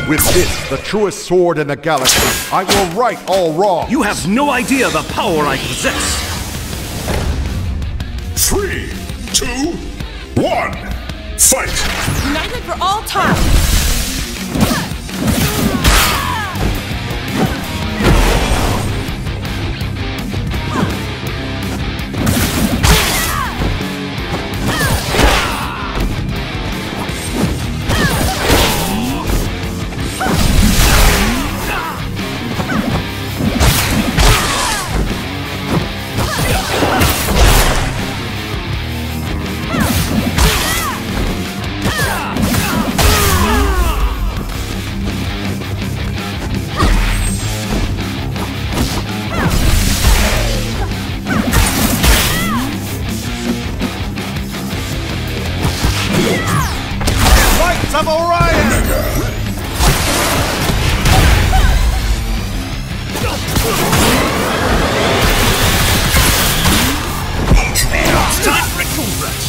With this, the truest sword in the galaxy, I will right all wrong. You have no idea the power I possess. 3, 2, 1, fight! United for all time! Of Orion! It's time for a cool rush.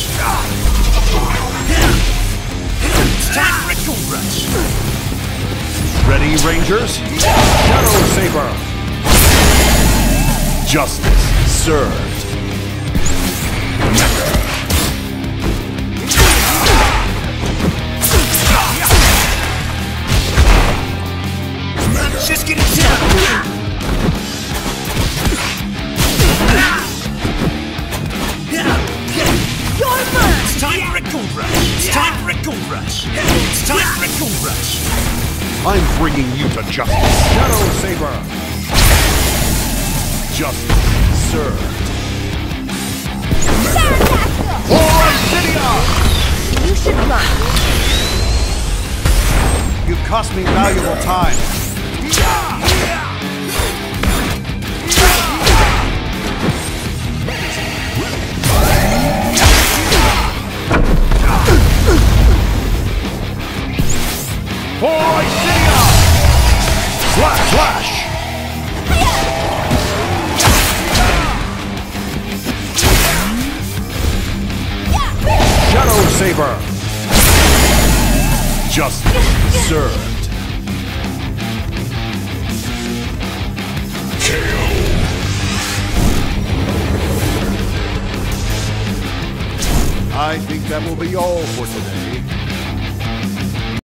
It's time for a cool rush. Ready, Rangers? Shadow Saber! Justice served. Just get it down. Your burn! It's time for a cool rush. It's time for a cool rush. It's time for a cool rush. I'm bringing you to justice. Shadow Saber! Justice served. For Obsidia! You should run. You've cost me valuable time. For Obsidia! Flash! Shadow Saber! Justice served. I think that will be all for today.